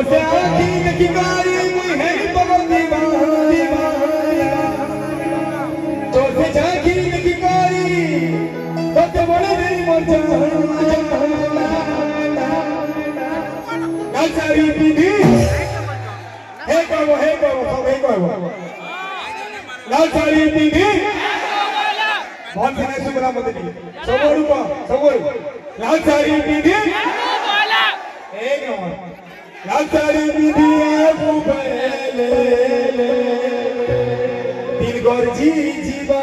से आखी की कारी है बगल दीवाना तो से आखी की कारी तो ते बड़े नहीं मर जाना नाचारी दीदी हे कहो सब हे कहो नाचारी दीदी बहुत सारे सुबह मत दी सबोरू नाचारी दीदी एक नंबर नाचारी दीदी बुबेले दिल गोरजी जीवा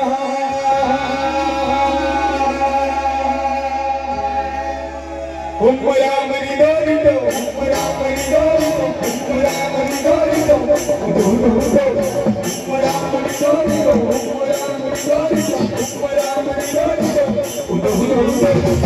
उम्मया मरी डोरितो उम्मया मरी डोरितो उम्मया मरी डोरितो उम्मया मरी डोरितो उम्मया मरी डोरितो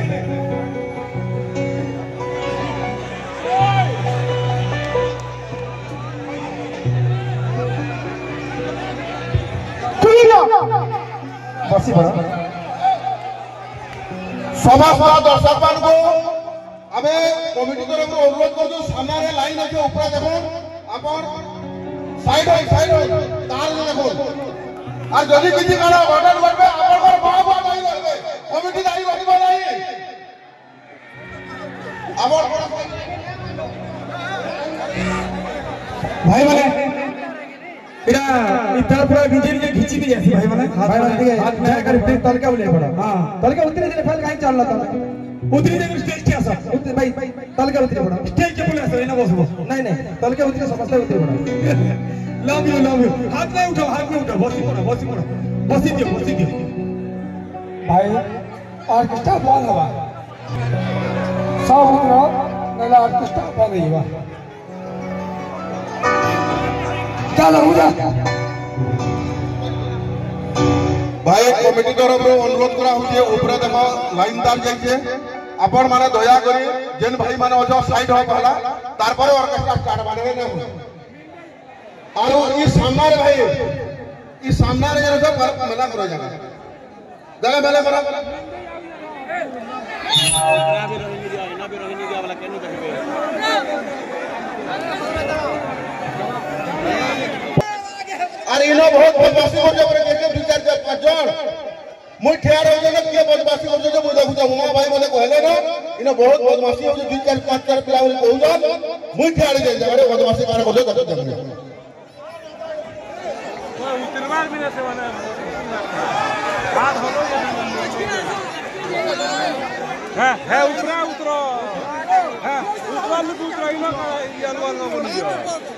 बसी पड़ा समस्त दर्शक मान को आमे कमिटी तरफ अनुरोध कर सामने लाइन अच्छे ऊपर देखो अपन साइड हो तार देखो और जल्दी किसी काना बटन बटन अपन पर बाबा नहीं करते कमिटी दाई बटन नहीं अपन भाई माने इरा इधर पूरा नीचे नीचे खींची भी जैसी भाई माने हाथ में कर फिर तल के बोले पड़ा हां तल के उतरी दिन फैल काहे चल रहा था उतरी दिन स्टेज के आसा उतरी भाई तल के उतरी पड़ा स्टेज के बोले ऐसा ना बस नहीं नहीं तल के उतरी समझते उतरी पड़ा लव यू हाथ में उठाओ बसी दियो भाई ऑर्केस्ट्रा बंद हवा सब उतरो नला ऑर्केस्ट्रा बंद हिवा चलो उजा भाई कमिटी तरफ अनुरोध करा होजे ऊपर देखो लाइन तार जाइए अपन माने दया करी जेन भाई माने अजो साइड हो पहला तार पर ऑर्केस्ट्रा स्टार्ट माने ना और ई सामने भाई ई सामने रे जो मना करो जगह मेला करो ना भी रोहिणी दिया वाला केनु देखबे और इनो बहुत बदमाशी हो जब रे के 2-4-5 जन मुई ठेर हो जे के बदमाशी हो जे मुई देखु हुआ भाई मने कहले ना इनो बहुत बदमाशी हो जे 2-4-5 पिला बोली कहू जा मुई ठेर जे जगह बदमाशी कर बोले तब देख उतरवार भी ना से बना बात होलो है उतरो है उतरो इनो यालवा ना बोली जा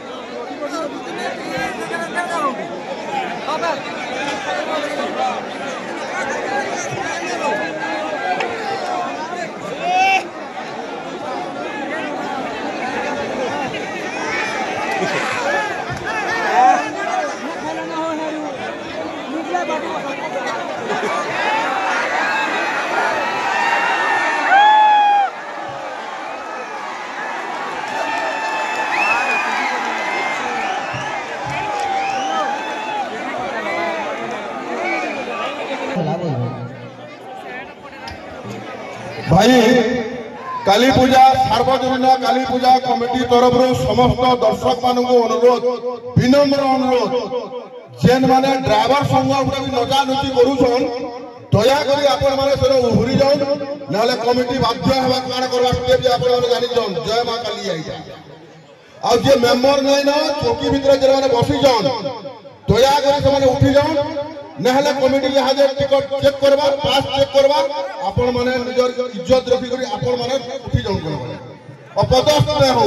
भाई काली पूजा सार्वजनीन काली पूजा कमिटी तरफ समस्त दर्शक मान अनुरोध विनम्र अनुरोध जेन माने ड्राइवर संघ भी नचानुची करुछन दया करी आपण माने सेनो उहुरी जाउन नाले कमिटी बाध्य हवा काण करबा स्टेप जे आपण माने जानि जन जय मां काली आइजा आ जे मेंबर नै ना चौकी भीतर जे माने बसी जन दया करी से माने उठी जाउन नहले कमिटी हाजे टिकट चेक करबा पास चेक करबा आपण माने निजर इज्जत रखी करी आपण माने उठी जाउन करबा अपदस्थ न हो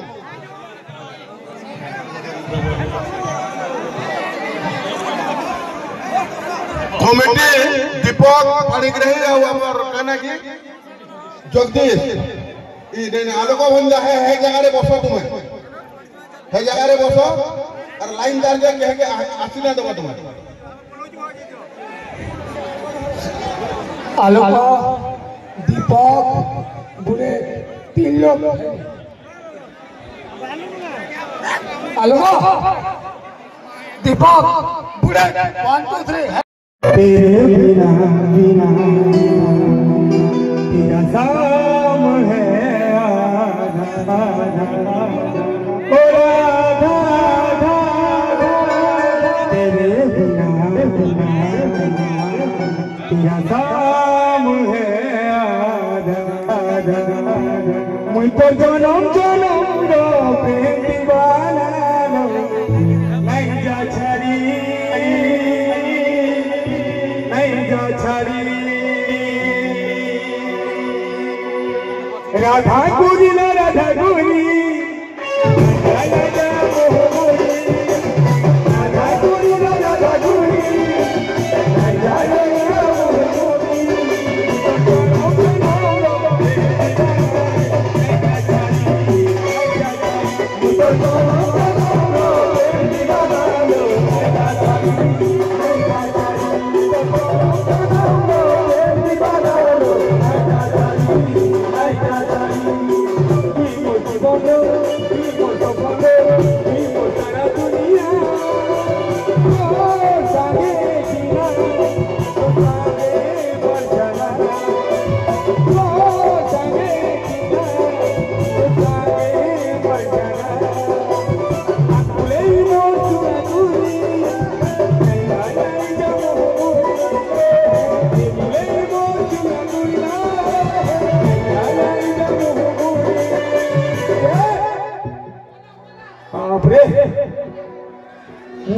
कमिटी दीपक पाणिग्रही आ हमर कहना की जगदीश ई ने आलोक बंदा है जगह रे बसो तुम है जगह रे बसो और लाइन दार के कह के आसीना देबो तुम आलोक दीपक बुरे 3 लोग आलोक दीपक बुरे 1 2 3 तेरे बिना बिना तेरा शाम है आधा ओ राधा तेरे बिना बिना तेरा शाम है आधा मुझ तो जनम जनम रो प्रेम दीवाना नहीं जा छड़ी राधा गुरी ना राधा गुरी राधा गुरी ना राधा गुरी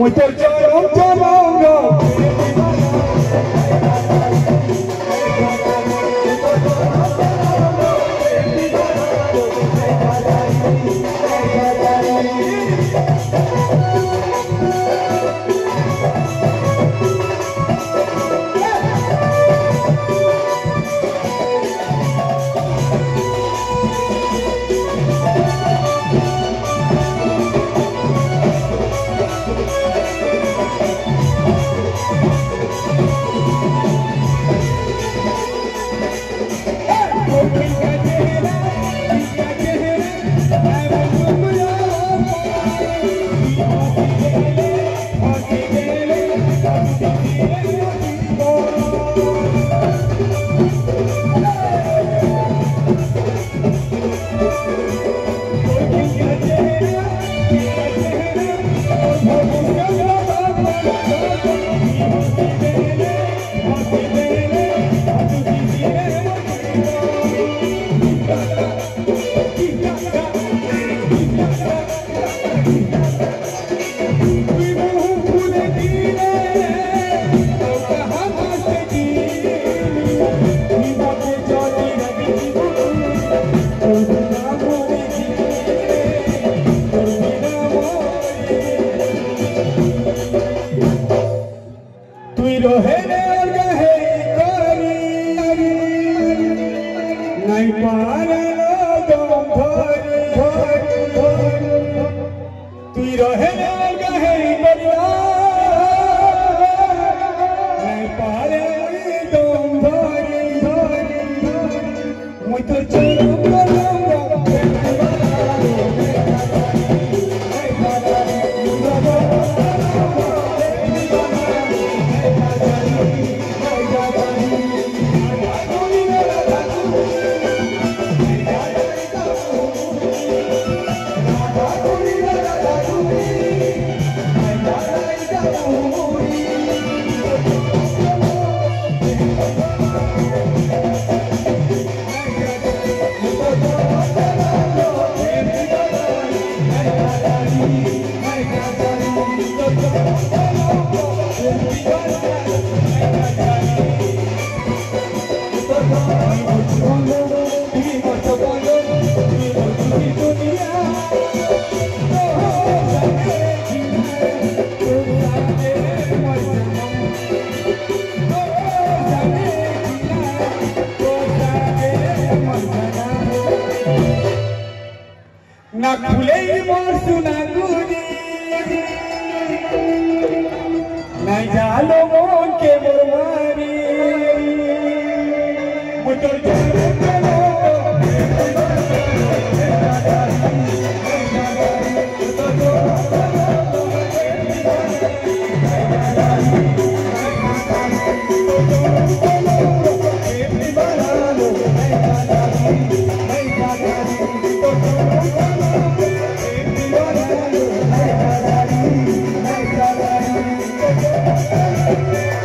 Muy torchón, chamongo.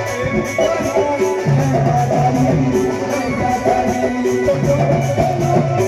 Thank you.